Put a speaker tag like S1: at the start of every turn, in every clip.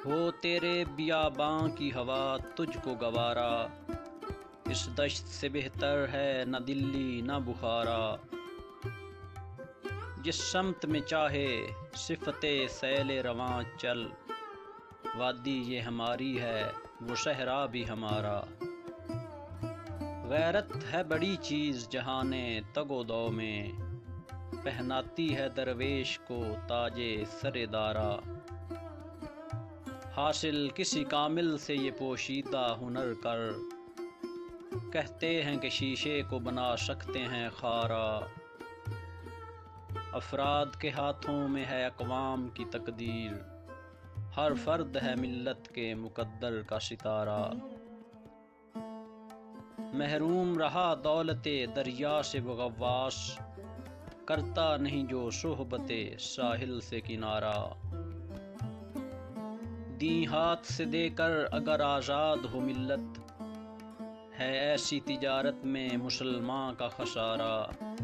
S1: ہو تیرے بیاباں کی ہوا تجھ کو گوارا، اس دشت سے بہتر ہے نہ دلی نہ بخارا۔ جس سمت میں چاہے صفت سیل رواں چل، وادی یہ ہماری ہے وہ صحرا بھی ہمارا۔ غیرت ہے بڑی چیز جہان تگ و دو میں، پہناتی ہے درویش کو تاج سر دارا۔ حاصل کسی کامل سے یہ پوشیدہ ہنر کر، کہتے ہیں کہ شیشے کو بنا سکتے ہیں خارا۔ افراد کے ہاتھوں میں ہے اقوام کی تقدیر، ہر فرد ہے ملت کے مقدر کا ستارہ۔ محروم رہا دولت دریا سے وہ غواص، کرتا نہیں جو صحبت ساحل سے کنارہ۔ دیں ہاتھ سے دے کر اگر آزاد ہو ملت، ہے ایسی تجارت میں مسلمان کا خسارہ۔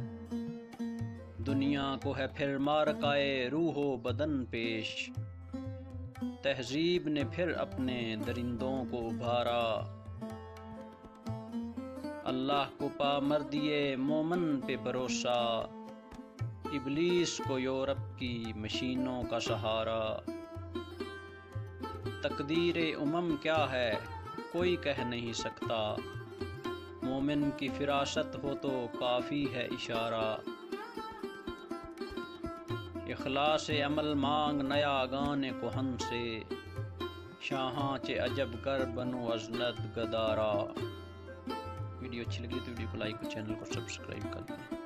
S1: دنیا کو ہے پھر معرکۂ روح و بدن پیش، تہذیب نے پھر اپنے درندوں کو ابھارا۔ اللہ کو پامردیے مومن پہ بھروسہ، ابلیس کو یورپ کی مشینوں کا سہارا۔ تقدیر امم کیا ہے کوئی کہہ نہیں سکتا، مومن کی فراست ہو تو کافی ہے اشارہ۔ اخلاص عمل مانگ نیا گان کہن سے، شاہاں چے عجب کر بنو ازند گدارا۔ ویڈیو اچھی لگی تو ویڈیو کو لائک اور چینل کو سبسکرائب کر دیں۔